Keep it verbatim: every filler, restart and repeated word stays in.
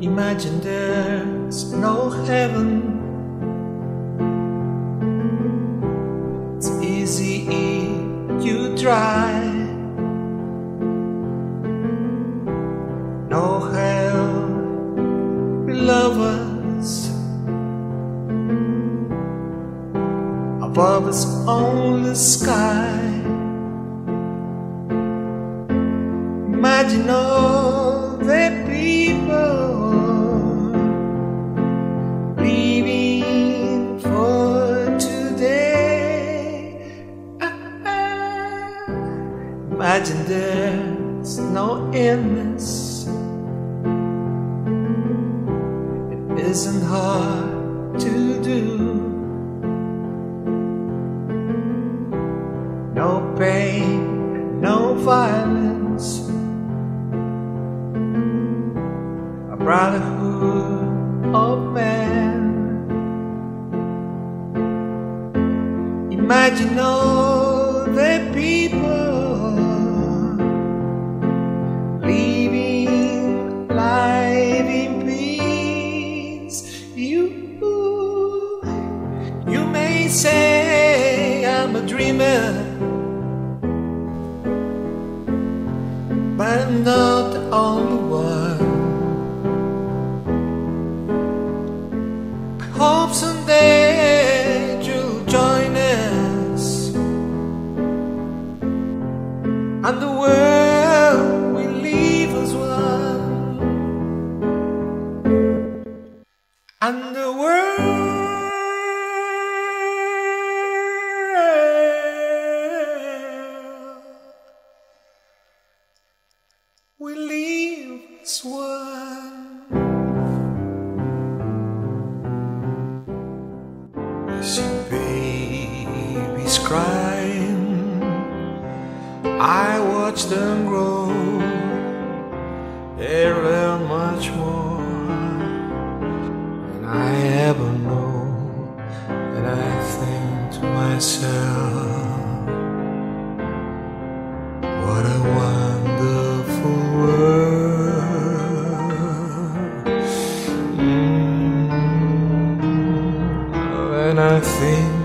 Imagine there's no heaven. It's easy if you try. No hell below us. Above us only sky. Imagine all the people living for today. Ah, ah. Imagine there's no illness. It isn't hard to do. No pain, no violence. A brotherhood of man. Imagine all the people living life in peace. You, you may say I'm a dreamer, but I'm not the only one. I hope someday you'll join us, and the world will leave as one, and the world we live as one. I see babies crying, I watch them grow. They learn much more than I ever know. And I think to myself, what a wonderful world. Mm, and I think